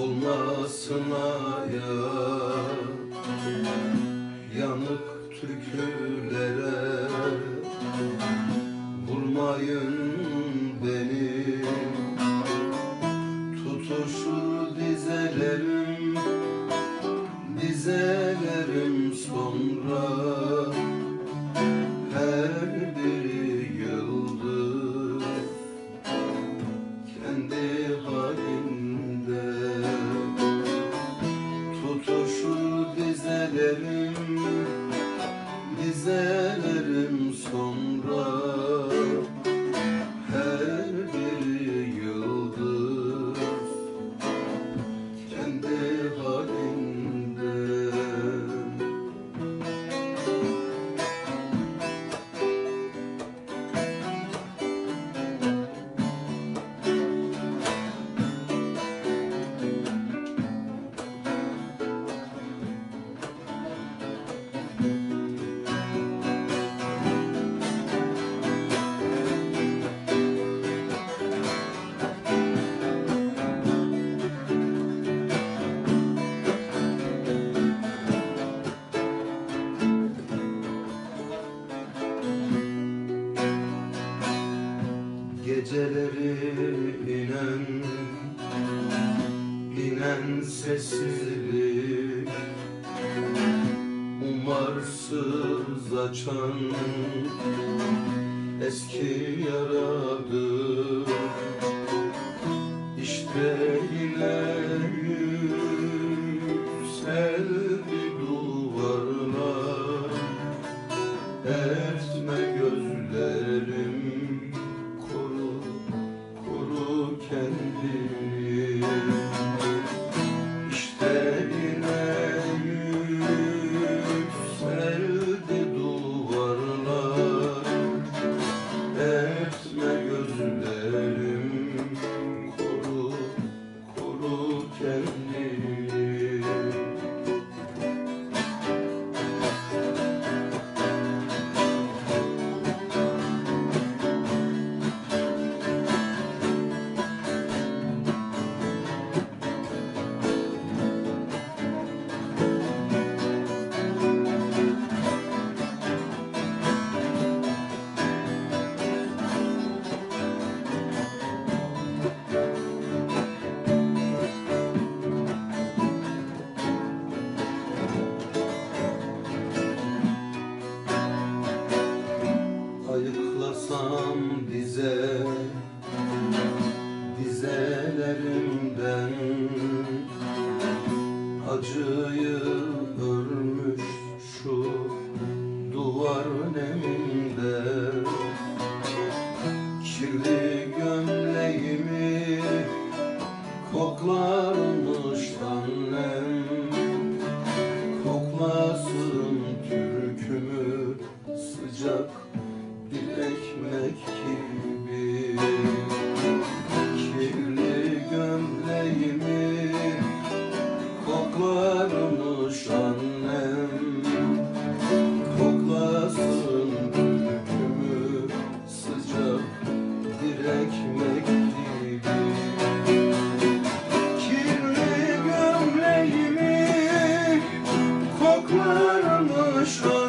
olmasın hayat, yanık türkülere vurmayın beni. Tutuşur dizelerim, dizelerim sonra her biri yıldız kendi halinde. Tutuşur dizelerim, dizelerim sonra her biri yıldız kendi halinde. Geceleri inen sessizlik, umarsız açan eski yaradır. İşte yine yükseldi duvarlar, etme gözlerim kendini. İşte yine yükseldi duvarlar, etme gözlerim, koru, koru kendini. Ayıklasam dizelerimden acıyı örmüş şu duvar neminde. Kirli gömleğimi koklarmış annem, koklasın türkümü sıcak bir ekmek gibi. Kirli gömleğimi koklarmış annem, koklasın türkümü sıcak bir ekmek gibi. Kirli gömleğimi koklarmış annem,